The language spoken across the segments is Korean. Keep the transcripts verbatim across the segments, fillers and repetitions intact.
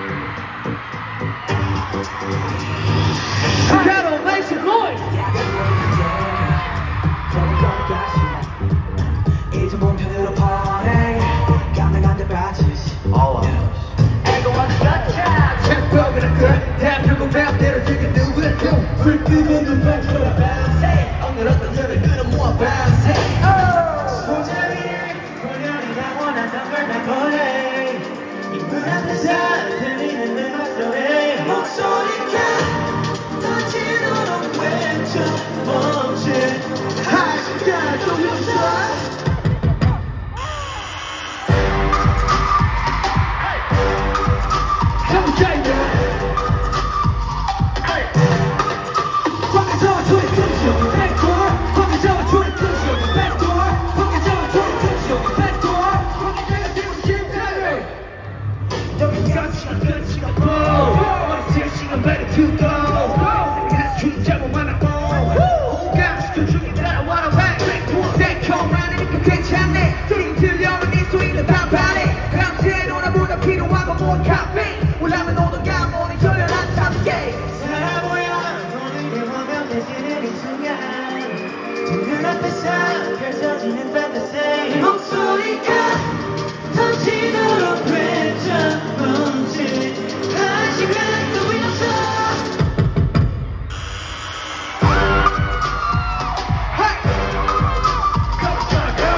Chicago, make some noise! 이제 몸편으로 party 가능한데 빠지시 All of us. Ain't go on the gotcha! 챔피언이라 그래 대한민국 랩대로 지금 누구를 줘 불 끄고 눈 맞춰라 bounce 오늘 어떤 소리를 끌어모아 bounce 소장이 훈련이가 원하던 걸 다 보내 이문 앞에서 들리는 내 목소리 목소리가 터지도록 외쳐 멈춘 할 시간도 없어 펼쳐지는 fantasy 목소리가 터지도록 외쳐 멈춘 한 시간도 있었어 Hey! Go, go, go!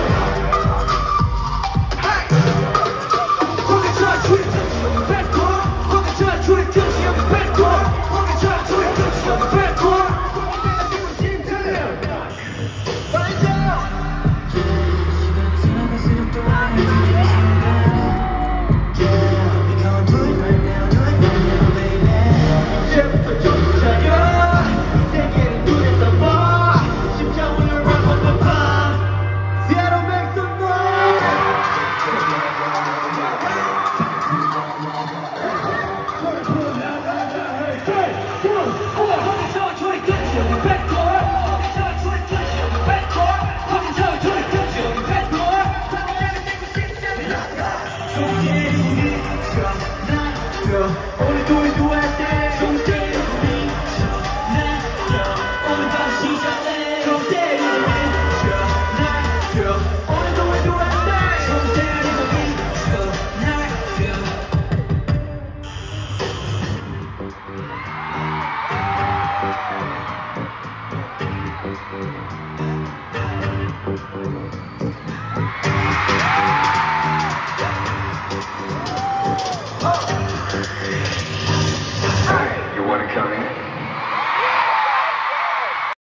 Hey! 거기서 줄이 끝이 여기 Backdoor 거기서 줄이 끝이 여기 Backdoor 거기서 줄이 끝이 여기 Backdoor 내가 지금 심장을 Find out! Only do it do it day. Don't stay to me. Only got 시작해. Don't stay to me. Only do it do it day. Don't stay to me. You wanna come?